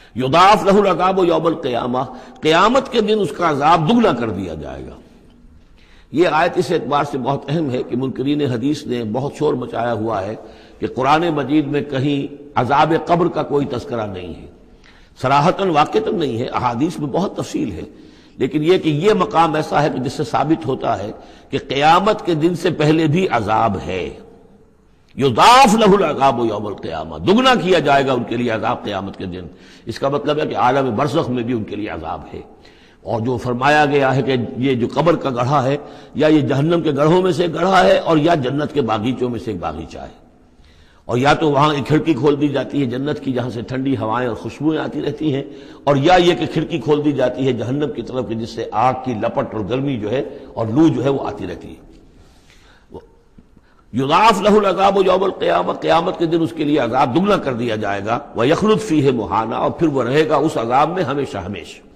یضاعف لہ العذاب یوم القیامہ، قیامت کے دن اس کا عذاب دگنا کر دیا جائے گا۔ یہ آیت اس اعتبار سے بہت اہم ہے کہ منکرین حدیث نے بہت شور مچایا ہوا ہے کہ قرآن مجید میں کہیں عذاب قبر کا کوئی تذکرہ نہیں ہے، صراحتاً واقعتاً نہیں ہے، احادیث میں بہت تفصیل ہے، لیکن یہ کہ یہ مقام ایسا ہے کہ جس سے ثابت ہوتا ہے کہ قیامت کے دن سے پہلے بھی عذاب ہے۔ یضاعف لہ العذاب یوم القیامہ، دگنا کیا جائے گا ان کے لیے عذاب قیامت کے دن۔ اس کا مطلب ہے کہ عالم برزخ میں بھی ان کے لیے عذاب ہے۔ اور جو فرمایا گیا ہے کہ یہ جو قبر کا گڑھا ہے یا یہ جہنم کے گڑھوں میں سے ایک گڑھا ہے اور یا جنت کے باغیچوں میں سے ایک باغیچہ ہے، اور یا تو وہاں ایک کھڑکی کھول دی جاتی ہے جنت کی جہاں سے ٹھنڈی ہوائیں اور خوشبوئیں آتی رہتی ہیں، اور یا یہ کہ کھڑکی کھول دی جاتی ہے جہنم کی طرف جس سے آگ کی لپٹ اور گرمی جو ہے اور لو جو ہے وہ آتی رہتی ہے۔ یضاعف لہ العذاب یوم القیامہ، قیامت کے دن اس کے لیے عذاب دگنا کر دیا جائے گا، ویخلد فیہ مہانا، اور پھر وہ رہے گا اس عذاب میں ہمیشہ ہمیشہ۔